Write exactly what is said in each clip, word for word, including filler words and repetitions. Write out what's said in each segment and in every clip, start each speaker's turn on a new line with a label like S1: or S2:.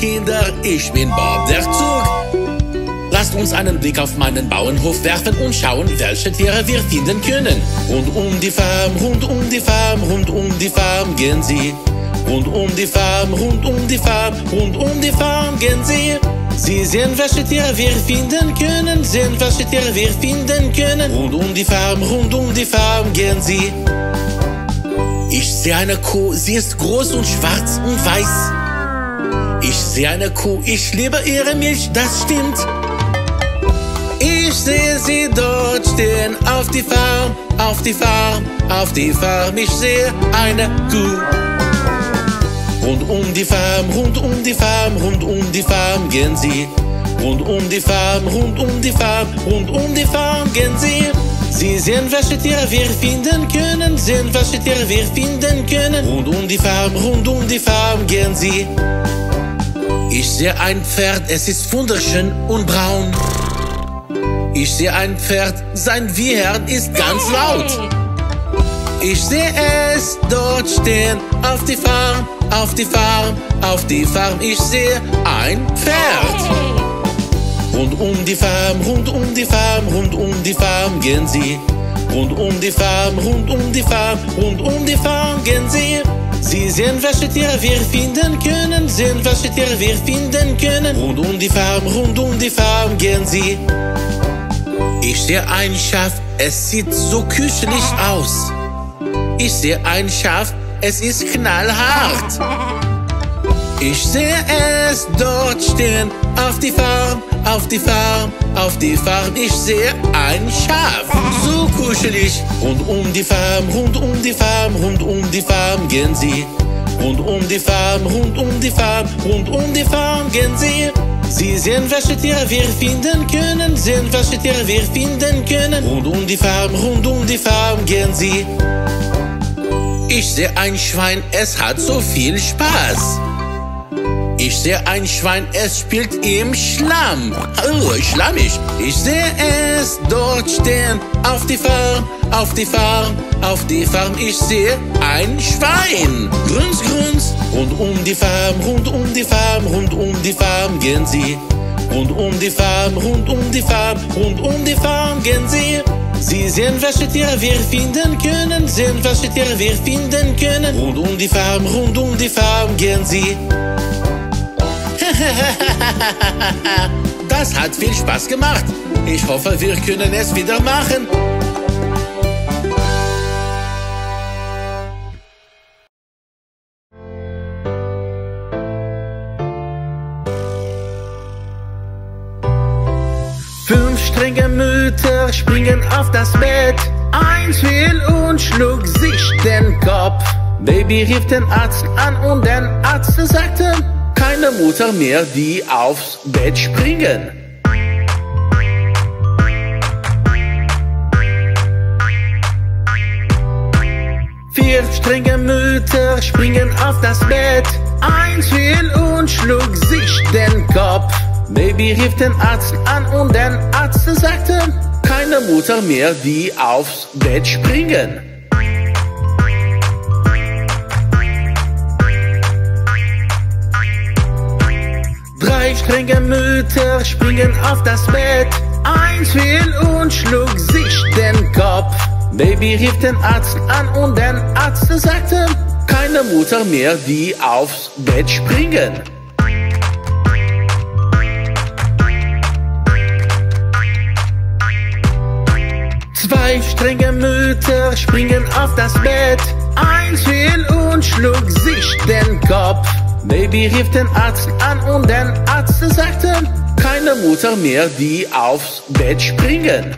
S1: Kinder, ich bin Bob der Zug. Lasst uns einen Blick auf meinen Bauernhof werfen und schauen, welche Tiere wir finden können. Rund um die Farm, rund um die Farm, rund um die Farm gehen sie. Rund um die Farm, rund um die Farm, rund um die Farm gehen sie. Sie sehen, welche Tiere wir finden können, sehen, welche Tiere wir finden können. Rund um die Farm, rund um die Farm gehen sie. Ich sehe eine Kuh, sie ist groß und schwarz und weiß. Ich sehe eine Kuh, ich liebe ihre Milch, das stimmt. Ich sehe sie dort stehen, auf die Farm, auf die Farm, auf die Farm. Ich sehe eine Kuh. Rund um die Farm, rund um die Farm, rund um die Farm gehen sie. Rund um die Farm, rund um die Farm, rund um die Farm gehen sie. Sie sehen, welche Tiere wir finden können, sehen, welche Tiere wir finden können. Rund um die Farm, rund um die Farm gehen sie. Ich sehe ein Pferd, es ist wunderschön und braun. Ich sehe ein Pferd, sein Wiehern ist ganz laut. Ich sehe es dort stehen, auf die Farm, auf die Farm, auf die Farm. Ich sehe ein Pferd. Rund um die Farm, rund um die Farm, rund um die Farm gehen sie. Rund um die Farm, rund um die Farm, rund um die Farm gehen sie. Sie sehen, welche Tiere wir finden können, sehen, welche Tiere wir finden können. Rund um die Farm, rund um die Farm gehen sie. Ich sehe ein Schaf, es sieht so kuschelig aus. Ich sehe ein Schaf, es ist knallhart. Ich sehe es dort stehen, auf die Farm, auf die Farm, auf die Farm. Ich sehe ein Schaf, so kuschelig. Rund um die Farm, rund um die Farm, rund um die Farm gehen sie. Rund um die Farm, rund um die Farm, rund um die Farm gehen sie. Sie sehen, welche Tiere wir finden können, sehen, welche Tiere wir finden können. Rund um die Farm, rund um die Farm gehen sie. Ich sehe ein Schwein, es hat so viel Spaß. Ich sehe ein Schwein, es spielt im Schlamm. Oh, schlammig. Ich sehe es dort stehen, auf die Farm, auf die Farm, auf die Farm. Ich sehe ein Schwein. Grunz, grunz. Rund um die Farm, rund um die Farm, rund um die Farm gehen sie. Rund um die Farm, rund um die Farm, rund um die Farm gehen sie. Sie sehen, welche Tiere wir finden können, sehen, welche Tiere wir finden können. Rund um die Farm, rund um die Farm gehen sie. Das hat viel Spaß gemacht. Ich hoffe, wir können es wieder machen. Fünf strenge Mütter springen auf das Bett. Eins fiel und schlug sich den Kopf. Baby rief den Arzt an und der Arzt sagte: keine Mutter mehr, die aufs Bett springen. Vier strenge Mütter springen auf das Bett. Eins fiel und schlug sich den Kopf. Baby rief den Arzt an und der Arzt sagte: keine Mutter mehr, die aufs Bett springen. Drei strenge Mütter springen auf das Bett. Eins fiel und schlug sich den Kopf. Baby rief den Arzt an und der Arzt sagte: keine Mutter mehr, die aufs Bett springen. Zwei strenge Mütter springen auf das Bett. Eins fiel und schlug sich den Kopf. Baby rief den Arzt an und der Arzt sagte: keine Mutter mehr, die aufs Bett springen.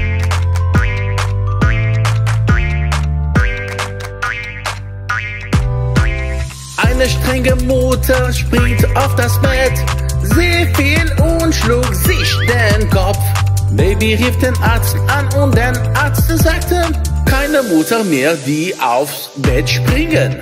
S1: Eine strenge Mutter springt auf das Bett. Sie fiel und schlug sich den Kopf. Baby rief den Arzt an und der Arzt sagte: keine Mutter mehr, die aufs Bett springen.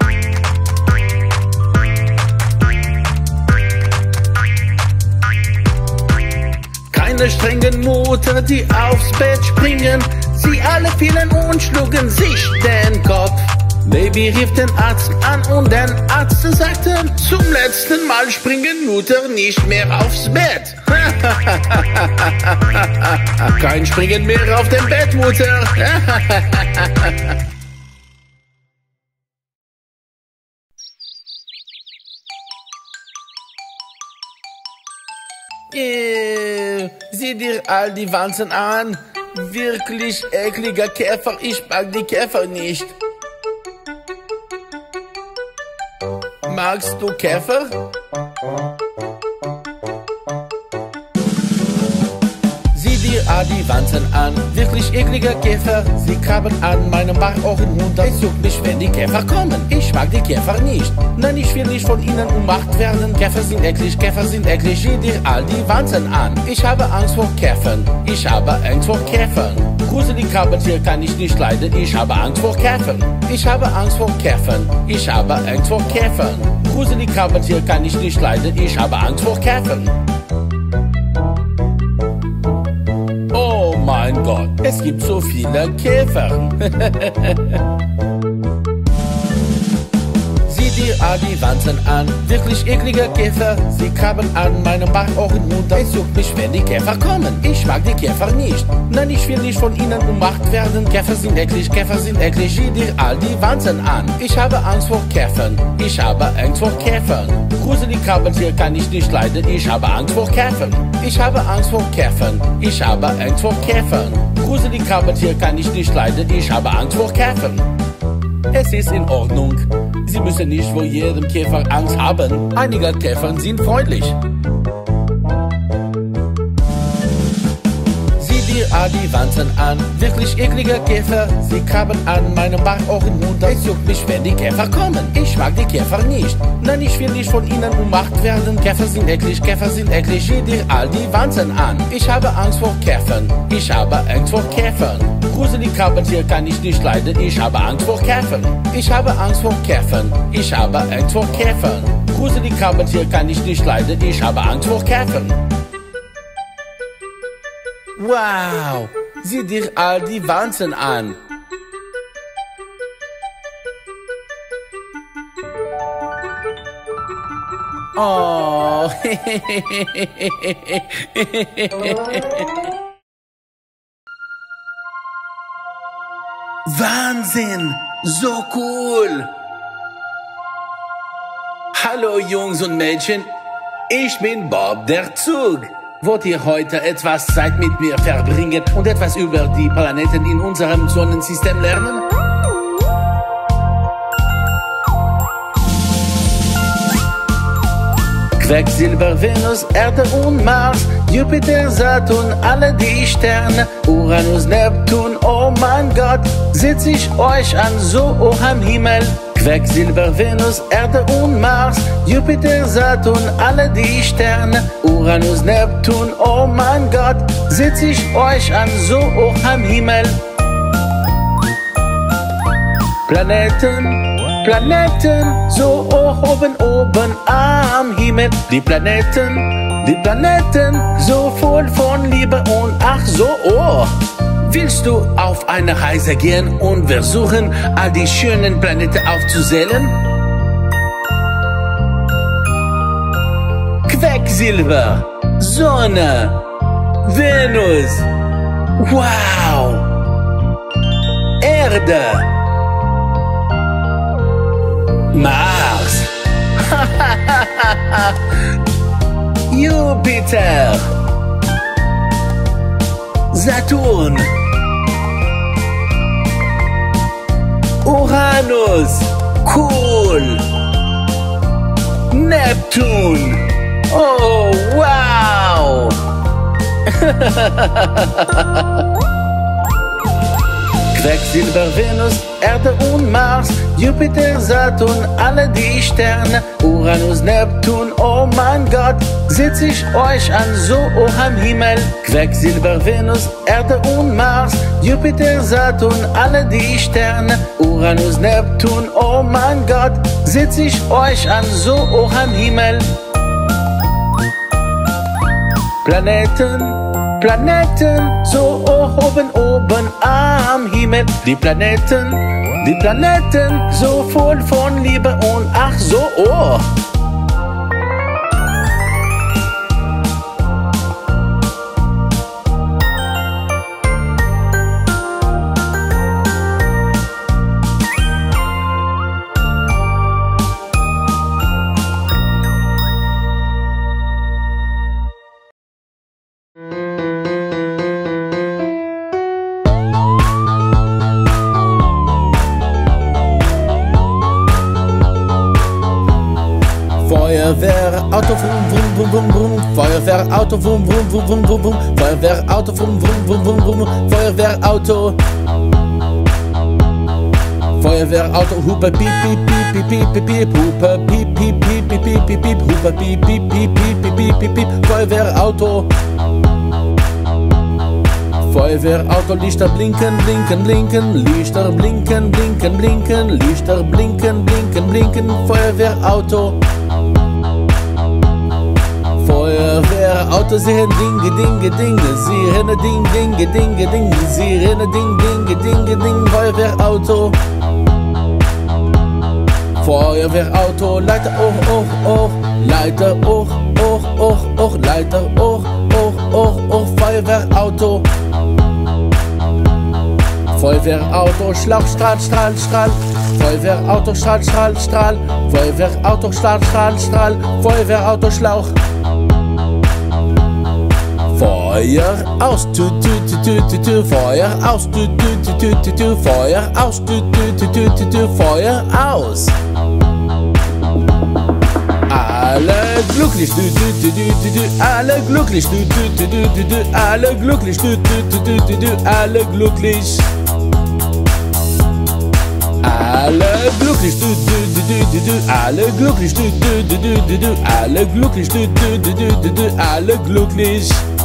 S1: Keine strengen Mutter, die aufs Bett springen. Sie alle fielen und schlugen sich den Kopf. Baby rief den Arzt an und der Arzt sagte, zum letzten Mal springen Mutter nicht mehr aufs Bett. Kein Springen mehr auf dem Bett, Mutter. Äh, sieh dir all die Wanzen an. Wirklich ekliger Käfer, ich mag die Käfer nicht. Magst du Käfer? Sieh dir all die Wanzen an, wirklich ekliger Käfer. Sie krabbeln an meinem Bauch runter. Es juckt mich, wenn die Käfer kommen. Ich mag die Käfer nicht. Nein, ich will nicht von ihnen ummacht werden. Käfer sind eklig, Käfer sind eklig. Sieh dir all die Wanzen an. Ich habe Angst vor Käfern. Ich habe Angst vor Käfern. Gruselige Krabbeltier kann ich nicht leiden. Ich habe Angst vor Käfern. Ich habe Angst vor Käfern. Ich habe Angst vor Käfern. Gruselige Krabbeltier kann ich nicht leiden. Ich habe Angst vor Käfern. Oh mein Gott, es gibt so viele Käfer. Sieh dir all die Wanzen an, wirklich ekliger Käfer. Sie krabbeln an meinem Bauch runter. Es juckt mich, wenn die Käfer kommen. Ich mag die Käfer nicht. Nein, ich will nicht von ihnen ummacht werden. Käfer sind eklig, Käfer sind eklig. Sieh dir all die Wanzen an. Ich habe Angst vor Käfern. Ich habe Angst vor Käfern. Gruselige Krabbeltier kann ich nicht leiden. Ich habe Angst vor Käfern. Ich habe Angst vor Käfern. Ich habe Angst vor Käfern. Gruselige Krabbeltier kann ich nicht leiden. Ich habe Angst vor Käfern. Es ist in Ordnung. Sie müssen nicht vor jedem Käfer Angst haben. Einige Käfer sind freundlich. Sieh dir all die Wanzen an, wirklich ekliger Käfer. Sie krabbeln an meinem Bauch runter. Es juckt mich, wenn die Käfer kommen. Ich mag die Käfer nicht. Nein, ich will nicht von ihnen ummacht werden. Käfer sind eklig, Käfer sind eklig. Sieh dir all die Wanzen an. Ich habe Angst vor Käfern. Ich habe Angst vor Käfern. Gruselige Krabbeltier kann ich nicht leiden. Ich habe Angst vor Käfern. Ich habe Angst vor Käfern. Ich habe Angst vor Käfern. Gruselige Krabbeltier kann ich nicht leiden. Ich habe Angst vor Käfern. Wow, sieh dir all die Wanzen an. Oh. Wahnsinn, so cool. Hallo Jungs und Mädchen, ich bin Bob der Zug. Wollt ihr heute etwas Zeit mit mir verbringen und etwas über die Planeten in unserem Sonnensystem lernen? Quecksilber, Venus, Erde und Mars, Jupiter, Saturn, alle die Sterne, Uranus, Neptun, oh mein Gott, setz ich euch an so hoch am Himmel. Quecksilber, Venus, Erde und Mars, Jupiter, Saturn, alle die Sterne, Uranus, Neptun, oh mein Gott, setz ich euch an so hoch am Himmel. Planeten, Planeten, so hoch oben, oben am Himmel. Die Planeten, die Planeten, so voll von Liebe und ach so, oh. Willst du auf eine Reise gehen und versuchen, all die schönen Planeten aufzuzählen? Quecksilber, Sonne, Venus, wow, Erde, Mars, Jupiter, Saturn, Uranus, cool, Neptun, oh wow. Quecksilber, Venus, Erde und Mars, Jupiter, Saturn, alle die Sterne, Uranus, Neptun, oh mein Gott, setz ich euch an so hoch am Himmel. Quecksilber, Venus, Erde und Mars, Jupiter, Saturn, alle die Sterne, Uranus, Neptun, oh mein Gott, setz ich euch an so hoch am Himmel. Planeten, Planeten, so hoch oben, oben am Himmel. Die Planeten, Die Planeten so voll von Liebe und ach so, oh. Feuerwehrauto, vum, vum, vum, vum, vum. Feuerwehrauto, vum, vum, vum, vum, vum, vum. Feuerwehrauto, vum, vum, vum, vum, vum. Feuerwehrauto. Feuerwehrauto, Hupe, piep, piep, piep, piep, piep, piep, piep, Hupe, piep, piep, piep, piep, piep, piep, piep, Hupe, piep, piep, piep, piep, piep, piep, piep, Feuerwehrauto. Feuerwehrauto, Lichter blinken, blinken, blinken, Lichter blinken, blinken, blinken, Lichter blinken, blinken, blinken, Feuerwehrauto. Feuerwehrauto, Sirene, dinge, dinge, dinge, Sirene, ding, dinge, dinge, dinge, Sirene, ding, dinge, dinge, ding, Feuerwehrauto. Feuerwehrauto, Leiter, oh, oh, oh, Leiter, oh, oh, oh, oh, Leiter, oh, oh, oh, oh, Feuerwehrauto. Feuerwehrauto, Schlauch, Strahl, Strahl, Strahl. Feuerwehrauto, Strahl, Strahl, Strahl. Feuerwehrauto, Strahl, Strahl, Strahl. Feuerwehrauto, Schlauch. Feuer aus, tü, tü, tü, tü, tü, tü. Feuer aus, tü, tü, tü, tü, tü, tü. Feuer aus, tü, tü, tü, tü, tü, tü. Feuer aus. Alle glücklich, tü, tü, tü, tü, tü, tü. Alle glücklich, tü, tü, tü, tü, tü, tü. Alle glücklich, tü, tü, tü, tü, tü, tü. Alle glücklich. Alle glücklich, tü, tü, tü, tü, tü, tü. Alle glücklich, tü, tü, tü, tü, tü, tü. Alle glücklich, tü, tü, tü, tü, tü, tü. Alle glücklich.